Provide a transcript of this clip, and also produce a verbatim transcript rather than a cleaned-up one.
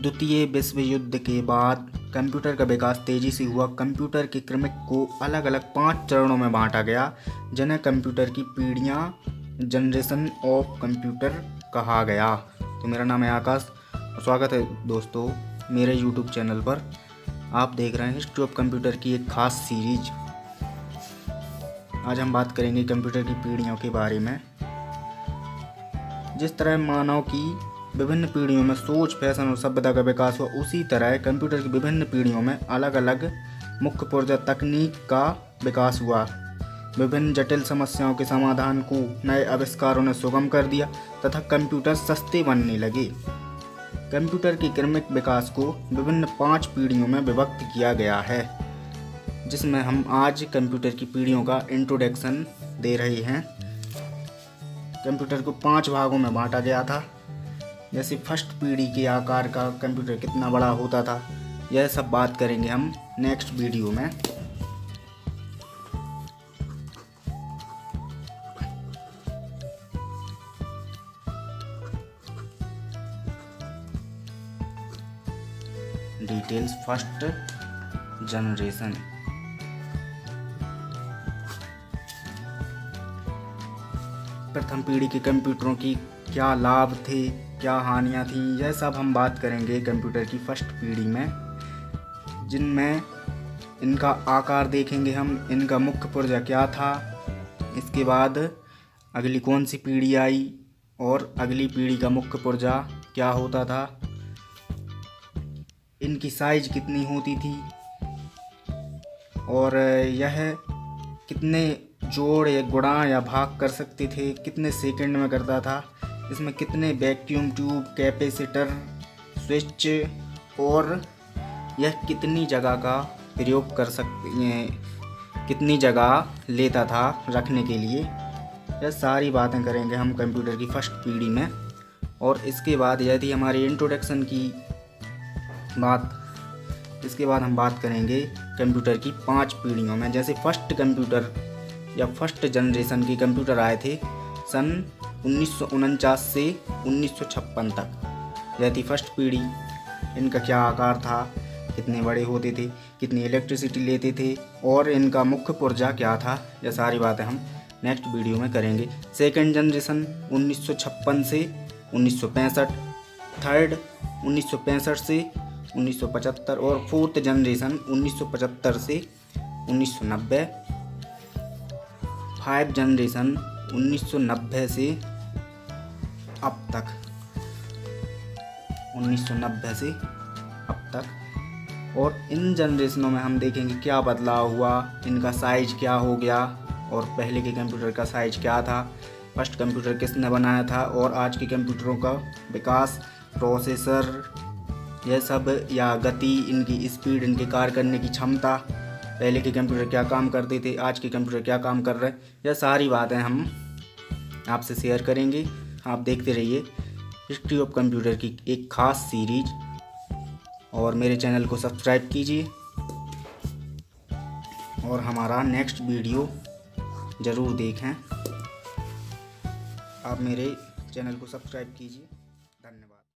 द्वितीय विश्व युद्ध के बाद कंप्यूटर का विकास तेजी से हुआ। कंप्यूटर के क्रमिक को अलग अलग पांच चरणों में बांटा गया, जिन्हें कंप्यूटर की पीढ़ियाँ, जनरेशन ऑफ कंप्यूटर कहा गया। तो मेरा नाम है आकाश और स्वागत है दोस्तों मेरे यूट्यूब चैनल पर। आप देख रहे हैं हिस्ट्री ऑफ कंप्यूटर की एक खास सीरीज। आज हम बात करेंगे कंप्यूटर की पीढ़ियों के बारे में। जिस तरह मानव की विभिन्न पीढ़ियों में सोच, फैशन और सभ्यता का विकास हुआ, उसी तरह कंप्यूटर की विभिन्न पीढ़ियों में अलग अलग मुख्य पुर्जा तकनीक का विकास हुआ। विभिन्न जटिल समस्याओं के समाधान को नए आविष्कारों ने सुगम कर दिया तथा कंप्यूटर सस्ते बनने लगे। कंप्यूटर के क्रमिक विकास को विभिन्न पांच पीढ़ियों में विभक्त किया गया है, जिसमें हम आज कंप्यूटर की पीढ़ियों का इंट्रोडक्शन दे रहे हैं। कंप्यूटर को पांच भागों में बांटा गया था। जैसे फर्स्ट पीढ़ी के आकार का कंप्यूटर कितना बड़ा होता था, यह सब बात करेंगे हम नेक्स्ट वीडियो में। Details first generation. प्रथम पीढ़ी के कंप्यूटरों की क्या लाभ थे, क्या हानियां थीं, यह सब हम बात करेंगे कंप्यूटर की फर्स्ट पीढ़ी में, जिनमें इनका आकार देखेंगे हम, इनका मुख्य पुर्जा क्या था। इसके बाद अगली कौन सी पीढ़ी आई और अगली पीढ़ी का मुख्य पुर्जा क्या होता था, इनकी साइज कितनी होती थी और यह कितने जोड़ या गुणा या भाग कर सकते थे, कितने सेकंड में करता था, इसमें कितने वैक्यूम ट्यूब, कैपेसिटर, स्विच और यह कितनी जगह का प्रयोग कर सकते, कितनी जगह लेता था रखने के लिए। यह सारी बातें करेंगे हम कंप्यूटर की फर्स्ट पीढ़ी में। और इसके बाद यह थी हमारी इंट्रोडक्शन की बात। इसके बाद हम बात करेंगे कंप्यूटर की पांच पीढ़ियों में। जैसे फर्स्ट कंप्यूटर या फर्स्ट जनरेशन के कंप्यूटर आए थे सन उन्नीस सौ उनचास से उन्नीस सौ छप्पन तक। यह थी फर्स्ट पीढ़ी। इनका क्या आकार था, कितने बड़े होते थे, कितनी इलेक्ट्रिसिटी लेते थे और इनका मुख्य पुर्जा क्या था, यह सारी बातें हम नेक्स्ट वीडियो में करेंगे। सेकंड जनरेशन उन्नीस सौ छप्पन से उन्नीस सौ पैंसठ, थर्ड उन्नीस सौ पैंसठ से उन्नीस सौ पचहत्तर और फोर्थ जनरेशन उन्नीस सौ पचहत्तर से उन्नीस सौ नब्बे। फाइव जनरेशन उन्नीस सौ नब्बे से अब तक, उन्नीस सौ नब्बे से अब तक। और इन जनरेशनों में हम देखेंगे क्या बदलाव हुआ, इनका साइज क्या हो गया और पहले के कंप्यूटर का साइज क्या था, फर्स्ट कंप्यूटर किसने बनाया था और आज के कंप्यूटरों का विकास, प्रोसेसर, यह सब, या गति, इनकी स्पीड, इनके कार्य करने की क्षमता, पहले के कंप्यूटर क्या काम करते थे, आज के कंप्यूटर क्या काम कर रहे हैं, यह सारी बातें हम आपसे शेयर करेंगे। आप देखते रहिए हिस्ट्री ऑफ कंप्यूटर की एक खास सीरीज और मेरे चैनल को सब्सक्राइब कीजिए और हमारा नेक्स्ट वीडियो ज़रूर देखें। आप मेरे चैनल को सब्सक्राइब कीजिए।